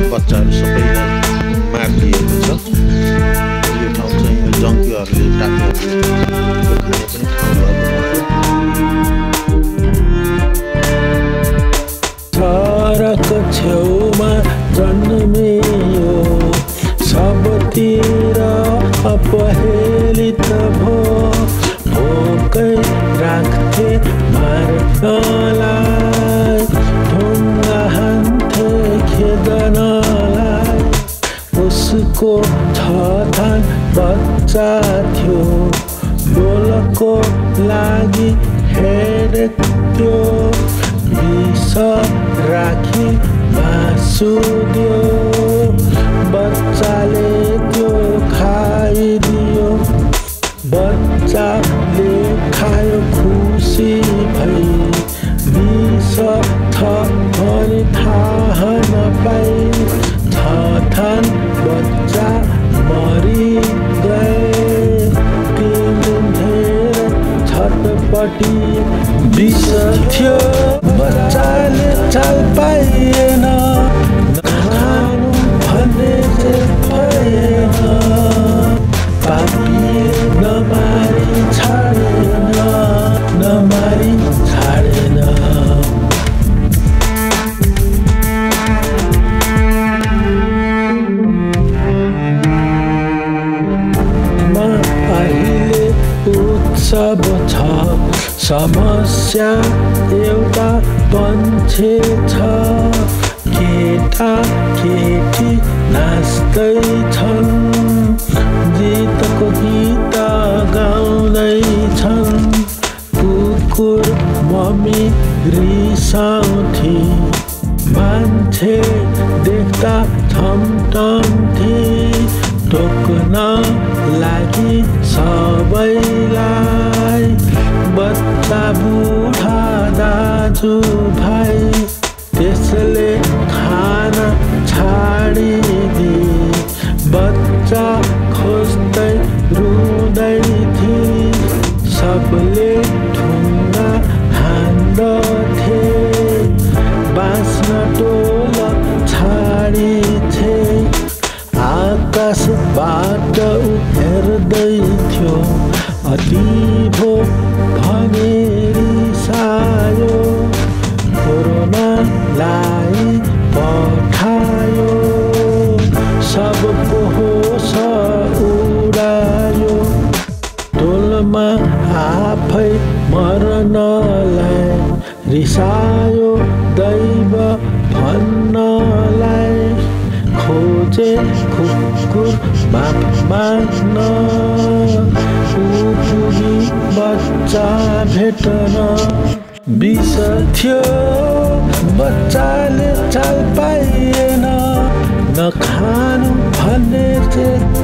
बच्चाहरू सबैलाई मारिदिएको छ। यो ठाउँ चाहिँ यो जङ्कीहरूले डाकुहरूले यो खाने पनि ठाउँ भएको सडक छेउमा जन्मियो सबतिर अपहेलित भो भोकै राख्थे मार्नलाई ढुङ्गा हान्थे खेदनलाई। उसको छथान बच्चा थियो बोलको लागि हेरेको विष राखी मासु दियो बच्चाले त्यो खाइदियो। बच्चाले खायो खुसी भई विष छ भने थाहा नपाई छथान बच्चा मरि गए। 3 दिन धेरै छटपटी विष थियो बच्चाले चाल पाइएन खानु भन्ने चाहिँ भएन। पापीले नमारी छाडेन नमारी छाडेन। अहिले उत्सव छ समस्या एउटा पन्छे छ केटा केटी नाच्दैछन् गीतको गीत गाउँदैछन्। कुकुर मम्मी रिसाउँथे मान्छे देख्दा छम्टन्थे टोक्न लागि सबैलाई। बच्चा बुढा दाजु भाइ त्यसले खाना छाडिदिए। बच्चा खोज्दै रुँदै थिए सबले ढुङ्गा हान्दथे बाँच्न टोल छाडिथे। आकाशबाट हेर्दै थियो अति भो भने रिसायो कोरोनालाई पठायो सबको होस उडायो। टोलमा आफै मर्नलाई रिसायो दैव भन्नलाई। खोजे कुकुर माफ माग्न पुगी बच्चा भेट्न। विष थियो बच्चाले चाल पाइएन नखानु भन्ने चाहिँ